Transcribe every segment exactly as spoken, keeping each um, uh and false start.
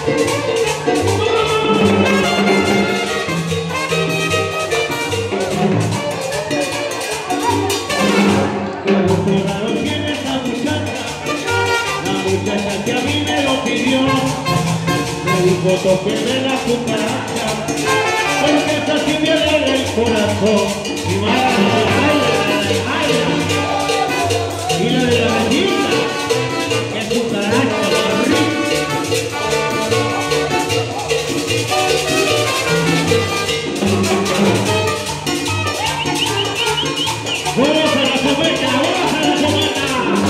Tóqueme la cucaracha, porque esa sí me alegra el corazón. Y más la de la y la de la gallina, que cucaracha la rica. ¡Vamos a la cometa! ¡Vamos a la cometa!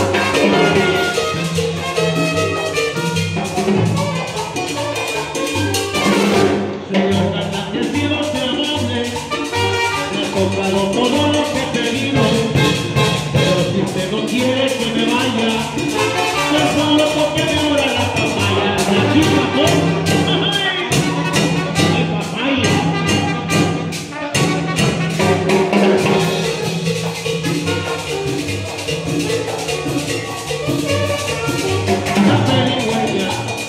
Todo lo que he pedido, pero si usted no quiere que me vaya, pues solo porque me ora la papaya. La chica con ay, papaya. La peligüeña.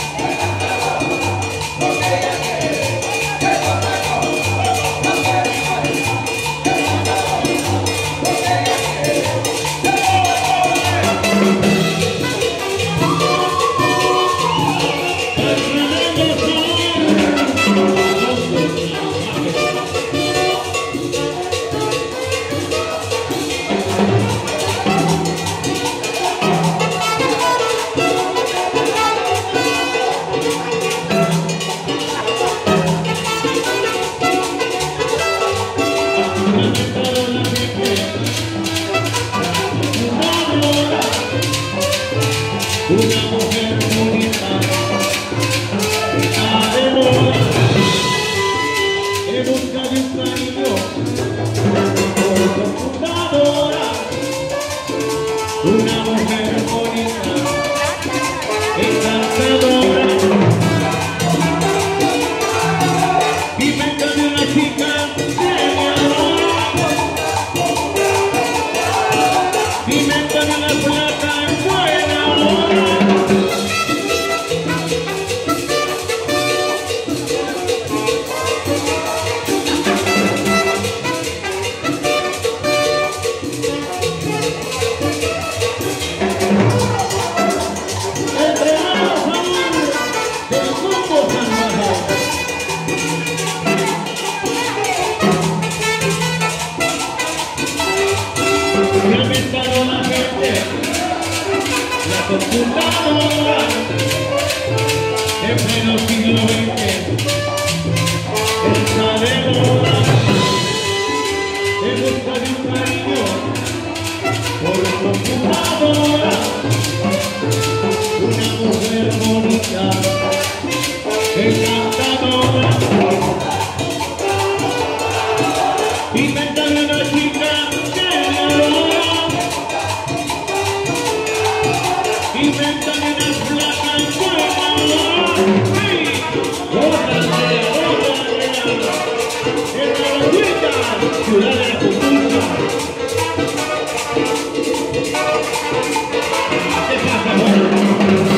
Una mujer bonita, además, en busca de un cariño, computadora. Una mujer bonita, encantadora. Inventa de una chica que me adora. Inventa de una plata en buena hora. Inventaron la gente, la computadora, en pleno siglo veinte, está de moda, en busca de un cariño, por computadora, una mujer bonita, encantadora, inventan una chica que me adora. Inventan una placa en buena hora. ¡Sí! ¡Ótale, ótale! ¡En la Huita, ciudad de la cultura! ¿Qué pasa, bueno?